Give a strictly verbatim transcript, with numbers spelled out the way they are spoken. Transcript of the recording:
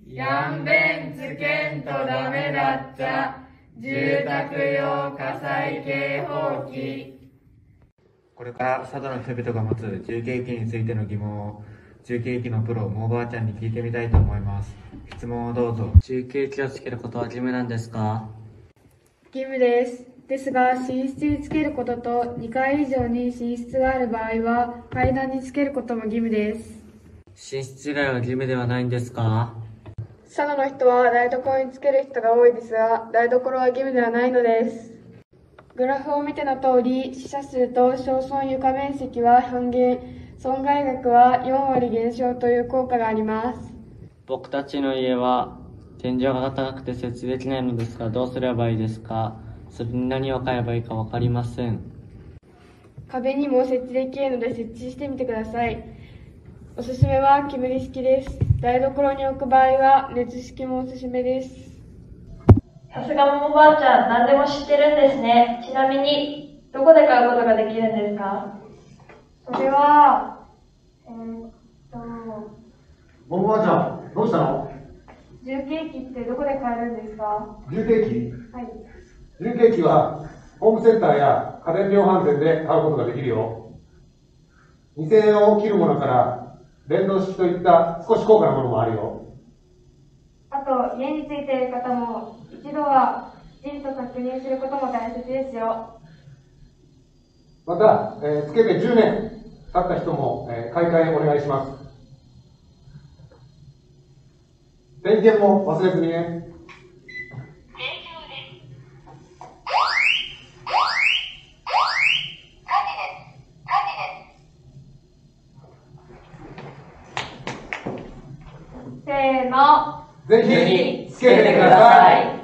やんべんつけんとダメだっちゃ、住宅用火災警報器。 これから佐渡の人々が持つ重慶機についての疑問を重慶機のプロモーばあちゃんに聞いてみたいと思います。質問をどうぞ。 重慶機をつけることは義務なんですか？ 義務です。ですが、寝室につけることとにかい以上に寝室がある場合は階段につけることも義務です。 寝室以外は義務ではないんですか？ 佐渡の人は台所につける人が多いですが、台所は義務ではないのです。グラフを見ての通り、死者数と焼損床面積は半減、損害額はよんわり減少という効果があります。 僕たちの家は天井が高くて設置できないのですが、どうすればいいですか？それに何を買えばいいかわかりません。 壁にも設置できるので設置してみてください。おすすめは煙式です。台所に置く場合は熱式もおすすめです。 さすがももばあちゃん、何でも知ってるんですね。ちなみに、どこで買うことができるんですか？ それは、えー、っと、 ももばあちゃん、どうしたの？ 重慶機ってどこで買えるんですか？ 重慶機？ はい。 重慶機は、ホームセンターや家電量販店で買うことができるよ。にせんえんを切るものから、連動式といった少し高価なものもあるよ。 あと、家についている方も、一度はきちんと確認することも大切ですよ。 また、えー、つけてじゅうねん経った人も、えー、買い替えお願いします。点検も忘れずにね。 せーの。 ぜひつけてください。